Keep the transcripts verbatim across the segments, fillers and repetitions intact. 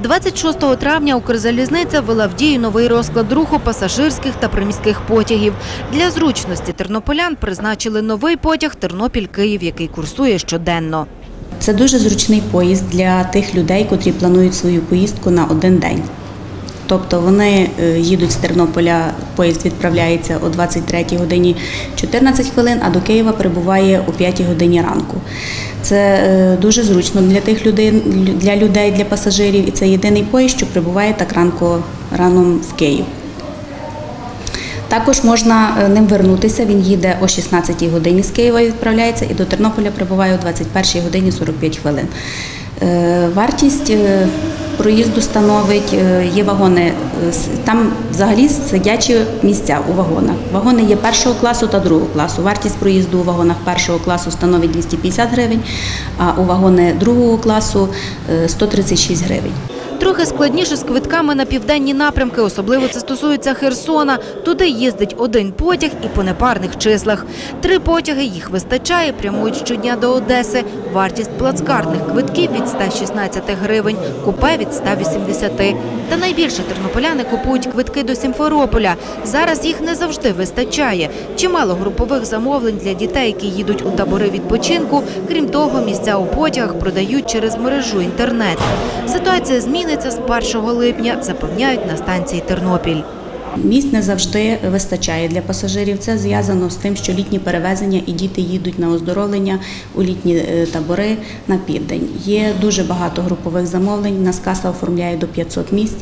двадцять шостого травня Укрзалізниця ввела в дію новий розклад руху пасажирських та приміських потягів. Для зручності тернополян призначили новий потяг Тернопіль-Київ, який курсує щоденно. Це дуже зручний поїзд для тих людей, котрі планують свою поїздку на один день. Тобто вони їдуть з Тернополя, поїзд відправляється о двадцять третій годині чотирнадцять хвилин, а до Києва прибуває о п'ятій годині ранку. Це дуже зручно для тих людей, для людей, для пасажирів, і це єдиний поїзд, що прибуває так ранку, рано в Київ. Також можна ним вернутися, він їде о шістнадцятій годині з Києва, відправляється, і до Тернополя прибуває о двадцять першій годині сорок п'ять хвилин. Вартість проїзду становить, є вагони, там взагалі сидячі місця у вагонах. Вагони є першого класу та другого класу. Вартість проїзду у вагонах першого класу становить двісті п'ятдесят гривень, а у вагони другого класу – сто тридцять шість гривень. Трохи складніше з квитками на південні напрямки, особливо це стосується Херсона. Туди їздить один потяг і по непарних числах. Три потяги, їх вистачає, прямують щодня до Одеси. Вартість плацкартних квитків від ста шістнадцяти гривень, купе від ста вісімдесяти. Та найбільше тернополяни купують квитки до Сімферополя. Зараз їх не завжди вистачає. Чимало групових замовлень для дітей, які їдуть у табори відпочинку. Крім того, місця у потягах продають через мережу інтернет. Ситуація зміниться з першого липня, запевняють на станції Тернопіль. Місць не завжди вистачає для пасажирів. Це зв'язано з тим, що літні перевезення і діти їдуть на оздоровлення у літні табори на південь. Є дуже багато групових замовлень, нас каса оформляє до п'ятсот місць.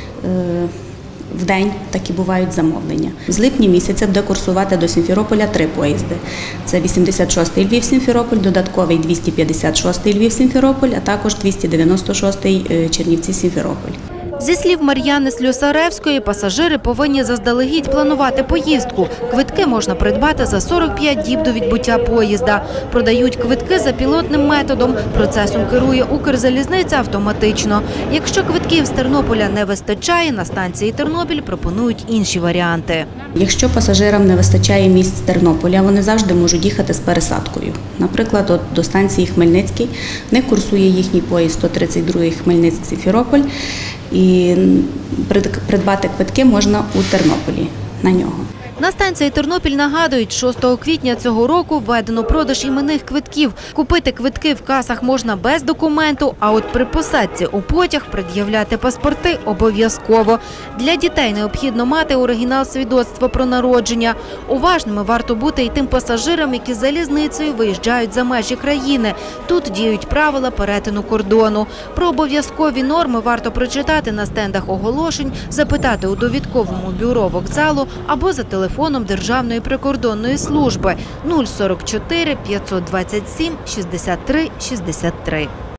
В день такі бувають замовлення. З липня місяця буде курсувати до Сімферополя три поїзди. Це вісімдесят шостий Львів-Сімферополь, додатковий двісті п'ятдесят шостий Львів-Сімферополь, а також двісті дев'яносто шостий Чернівці-Сімферополь. Зі слів Мар'яни Слюсаревської, пасажири повинні заздалегідь планувати поїздку. Квитки можна придбати за сорок п'ять діб до відбуття поїзда. Продають квитки за пілотним методом. Процесом керує Укрзалізниця автоматично. Якщо квитків з Тернополя не вистачає, на станції Тернопіль пропонують інші варіанти. Якщо пасажирам не вистачає місць з Тернополя, вони завжди можуть їхати з пересадкою. Наприклад, от до станції Хмельницький, в них курсує їхній поїзд сто тридцять другий Хмельницький-Сімферополь, і придбати квитки можна у Тернополі на нього. На станції Тернопіль нагадують, шостого квітня цього року введено продаж іменних квитків. Купити квитки в касах можна без документу, а от при посадці у потяг пред'являти паспорти обов'язково. Для дітей необхідно мати оригінал свідоцтва про народження. Уважними варто бути і тим пасажирам, які залізницею виїжджають за межі країни. Тут діють правила перетину кордону. Про обов'язкові норми варто прочитати на стендах оголошень, запитати у довідковому бюро вокзалу або за телефоном. Телефоном Державної прикордонної служби нуль сорок чотири п'ятсот двадцять сім шістдесят три шістдесят три.